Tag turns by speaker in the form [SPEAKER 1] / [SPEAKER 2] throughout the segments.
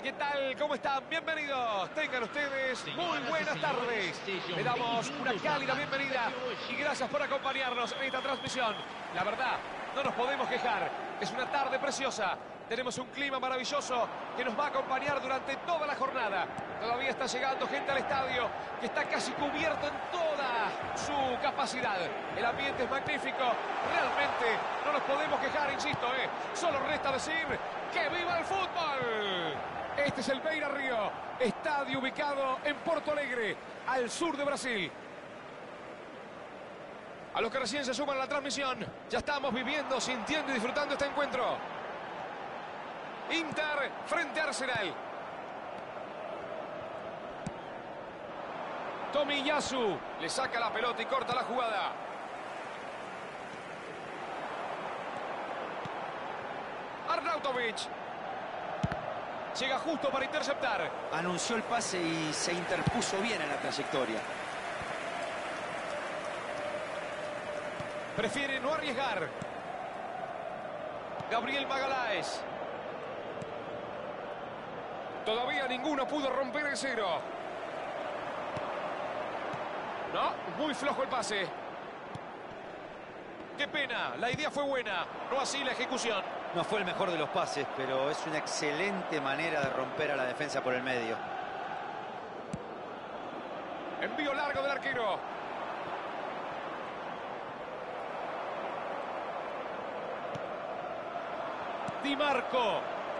[SPEAKER 1] ¿qué tal? ¿Cómo están? Bienvenidos. Tengan ustedes muy buenas tardes. Le damos una cálida bienvenida y gracias por acompañarnos en esta transmisión. La verdad, no nos podemos quejar. Es una tarde preciosa. Tenemos un clima maravilloso que nos va a acompañar durante toda la jornada. Todavía está llegando gente al estadio que está casi cubierto en toda su capacidad. El ambiente es magnífico. Realmente no nos podemos quejar, insisto. Solo resta decir ¡que viva el fútbol! Este es el Beira Río, estadio ubicado en Porto Alegre, al sur de Brasil. A los que recién se suman a la transmisión, ya estamos viviendo, sintiendo y disfrutando este encuentro. Inter frente a Arsenal. Tomiyasu le saca la pelota y corta la jugada. Arnautovic. Llega justo para interceptar.
[SPEAKER 2] Anunció el pase y se interpuso bien en la trayectoria.
[SPEAKER 1] Prefiere no arriesgar. Gabriel Magalhães. Todavía ninguno pudo romper el cero. No, muy flojo el pase. Qué pena, la idea fue buena, no así la ejecución.
[SPEAKER 2] No fue el mejor de los pases, pero es una excelente manera de romper a la defensa por el medio.
[SPEAKER 1] Envío largo del arquero. Di Marco.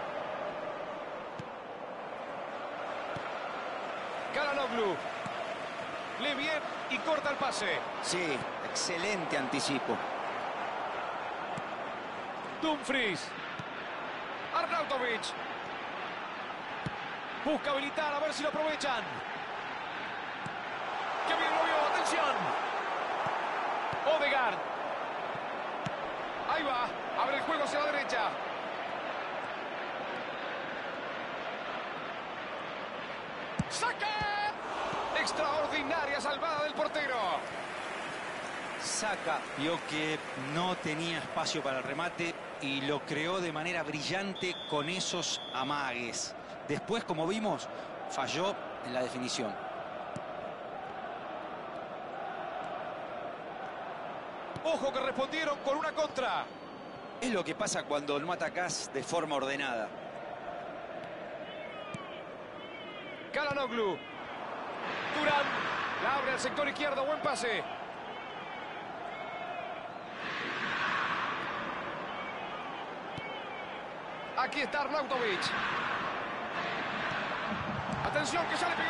[SPEAKER 1] Calhanoglu. Lee bien y corta el pase.
[SPEAKER 2] Sí, excelente anticipo.
[SPEAKER 1] Dumfries. Arnautovic. Busca habilitar, a ver si lo aprovechan. ¡Qué bien lo vio! ¡Atención! Odegaard. Ahí va. Abre el juego hacia la derecha. ¡Saca! Extraordinaria salvada del portero.
[SPEAKER 2] Saka vio que no tenía espacio para el remate y lo creó de manera brillante con esos amagues. Después, como vimos, falló en la definición.
[SPEAKER 1] Ojo que respondieron con una contra.
[SPEAKER 2] Es lo que pasa cuando no atacás de forma ordenada.
[SPEAKER 1] Calhanoglu. Durán. La abre al sector izquierdo. Buen pase. Aquí está Arnautovic. Atención que ya le pegó.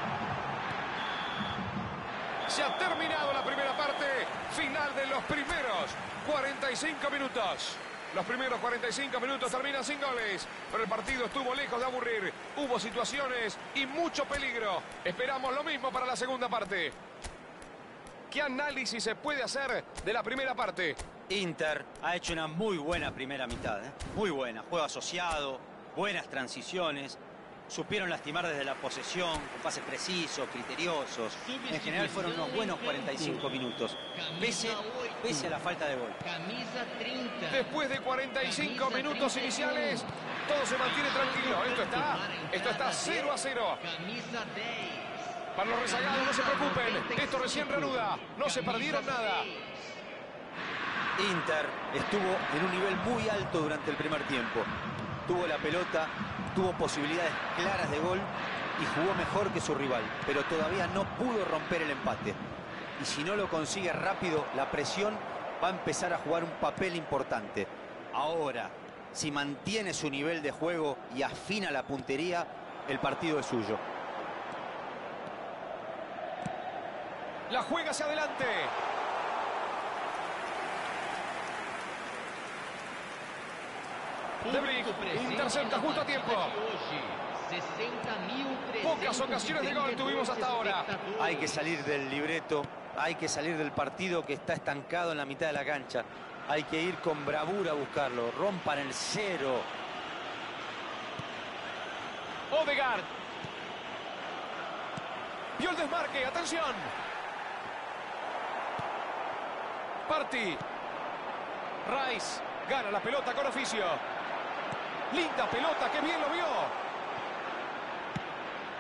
[SPEAKER 1] Se ha terminado la primera parte. Final de los primeros 45 minutos. Los primeros 45 minutos terminan sin goles, pero el partido estuvo lejos de aburrir. Hubo situaciones y mucho peligro. Esperamos lo mismo para la segunda parte. ¿Qué análisis se puede hacer de la primera parte?
[SPEAKER 2] Inter ha hecho una muy buena primera mitad, muy buena. Juego asociado, buenas transiciones. Supieron lastimar desde la posesión, con pases precisos, criteriosos. En general fueron unos buenos 45 minutos, pese a la falta de gol.
[SPEAKER 1] Después de 45 minutos iniciales, todo se mantiene tranquilo. Esto está 0-0. Para los rezagados, no se preocupen. Esto recién reanuda. No se perdieron nada.
[SPEAKER 2] Inter estuvo en un nivel muy alto durante el primer tiempo. Tuvo la pelota, tuvo posibilidades claras de gol y jugó mejor que su rival, pero todavía no pudo romper el empate. Y si no lo consigue rápido, la presión va a empezar a jugar un papel importante. Ahora, si mantiene su nivel de juego y afina la puntería, el partido es suyo.
[SPEAKER 1] La juega hacia adelante. De Blic intercepta justo a tiempo. Pocas ocasiones de gol tuvimos hasta ahora.
[SPEAKER 2] Hay que salir del libreto, hay que salir del partido que está estancado en la mitad de la cancha. Hay que ir con bravura a buscarlo. Rompan el cero.
[SPEAKER 1] Odegaard. Vio el desmarque, atención. Parti. Rice gana la pelota con oficio. Linda pelota, que bien lo vio.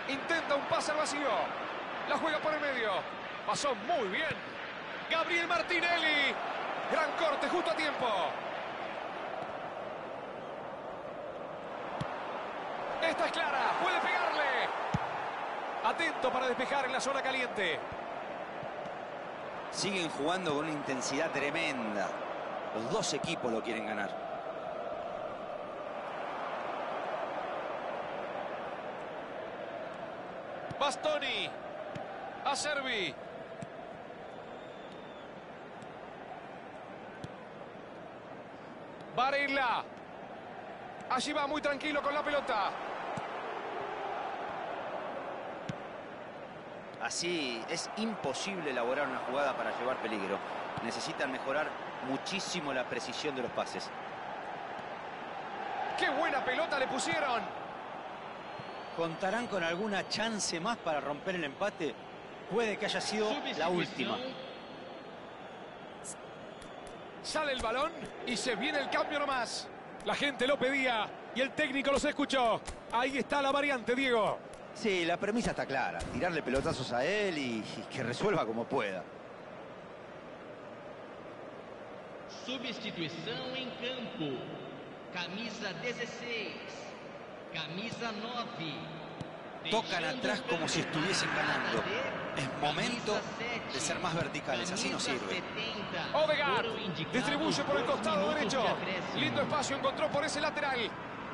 [SPEAKER 1] Intenta un pase al vacío. La juega por el medio. Pasó muy bien. Gabriel Martinelli. Gran corte justo a tiempo. Esta es clara. Puede pegarle. Atento para despejar en la zona caliente.
[SPEAKER 2] Siguen jugando con una intensidad tremenda. Los dos equipos lo quieren ganar.
[SPEAKER 1] Bastoni. Acerbi. Varela. Allí va muy tranquilo con la pelota.
[SPEAKER 2] Así es imposible elaborar una jugada para llevar peligro. Necesitan mejorar muchísimo la precisión de los pases.
[SPEAKER 1] ¡Qué buena pelota le pusieron!
[SPEAKER 2] ¿Contarán con alguna chance más para romper el empate? Puede que haya sido la última.
[SPEAKER 1] Sale el balón y se viene el cambio nomás. La gente lo pedía y el técnico los escuchó. Ahí está la variante, Diego.
[SPEAKER 2] Sí, la premisa está clara. Tirarle pelotazos a él y que resuelva como pueda.
[SPEAKER 3] Substituição em campo. Camisa 16. Camisa 9.
[SPEAKER 2] Tocan atrás como si estuviesen ganando. Es momento de ser más verticales, así no sirve.
[SPEAKER 1] Odegaard distribuye por el costado derecho. Lindo espacio encontró por ese lateral.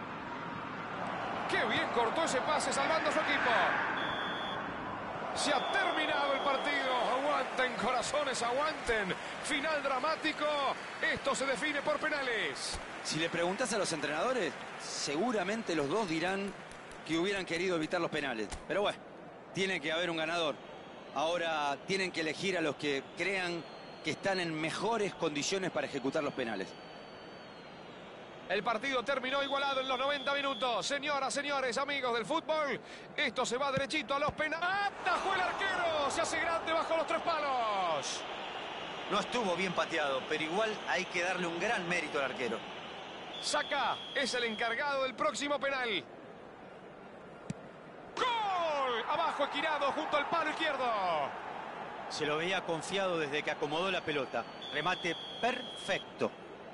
[SPEAKER 1] ¡Qué bien cortó ese pase salvando a su equipo! Se ha terminado el partido. Aguanten, corazones, aguanten. Final dramático. Esto se define por penales.
[SPEAKER 2] Si le preguntas a los entrenadores, seguramente los dos dirán que hubieran querido evitar los penales. Pero bueno, tiene que haber un ganador. Ahora tienen que elegir a los que crean que están en mejores condiciones para ejecutar los penales.
[SPEAKER 1] El partido terminó igualado en los 90 minutos. Señoras, señores, amigos del fútbol, esto se va derechito a los penales. ¡Atajó el arquero! Se hace grande bajo los tres palos.
[SPEAKER 2] No estuvo bien pateado, pero igual hay que darle un gran mérito al arquero.
[SPEAKER 1] Saka es el encargado del próximo penal. ¡Gol! Abajo esquinado junto al palo izquierdo.
[SPEAKER 2] Se lo veía confiado desde que acomodó la pelota. Remate perfecto.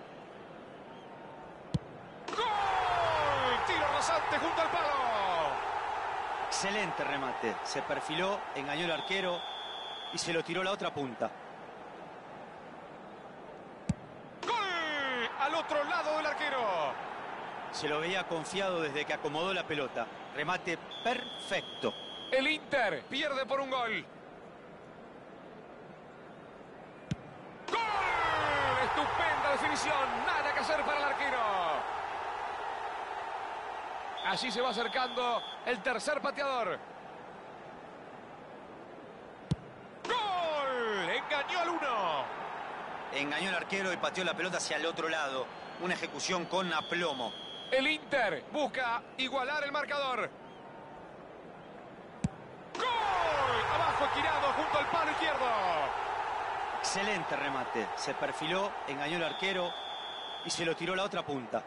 [SPEAKER 1] ¡Gol! Tiro rasante junto al palo.
[SPEAKER 2] Excelente remate. Se perfiló, engañó al arquero y se lo tiró a la otra punta.
[SPEAKER 1] ¡Gol! Al otro lado del arquero.
[SPEAKER 2] Se lo veía confiado desde que acomodó la pelota. Remate perfecto.
[SPEAKER 1] El Inter pierde por un gol. ¡Gol! Estupenda definición. Nada que hacer para el arquero. Allí se va acercando el tercer pateador. ¡Gol! Engañó al uno.
[SPEAKER 2] Engañó al arquero y pateó la pelota hacia el otro lado. Una ejecución con aplomo.
[SPEAKER 1] El Inter busca igualar el marcador. ¡Gol! Abajo esquinado junto al palo izquierdo.
[SPEAKER 2] Excelente remate. Se perfiló, engañó al arquero y se lo tiró a la otra punta.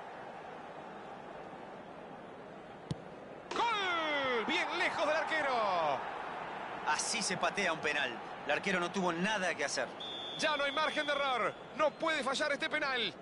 [SPEAKER 1] ¡Gol! Bien lejos del arquero.
[SPEAKER 2] Así se patea un penal. El arquero no tuvo nada que hacer.
[SPEAKER 1] Ya no hay margen de error. No puede fallar este penal.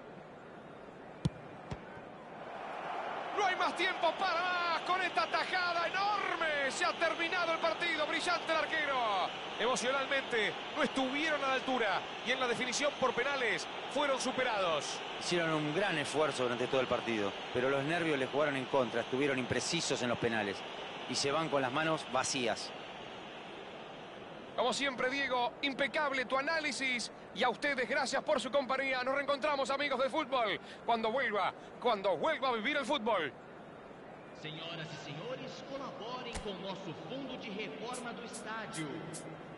[SPEAKER 1] No hay más tiempo para más con esta tajada enorme. Se ha terminado el partido. Brillante el arquero. Emocionalmente no estuvieron a la altura y en la definición por penales fueron superados.
[SPEAKER 2] Hicieron un gran esfuerzo durante todo el partido, pero los nervios les jugaron en contra. Estuvieron imprecisos en los penales y se van con las manos vacías.
[SPEAKER 1] Como siempre, Diego, impecable tu análisis. Y a ustedes, gracias por su compañía. Nos reencontramos, amigos del fútbol, cuando vuelva a vivir el fútbol.
[SPEAKER 3] Senhoras e senhores, colaborem com o nosso fundo de reforma do estádio.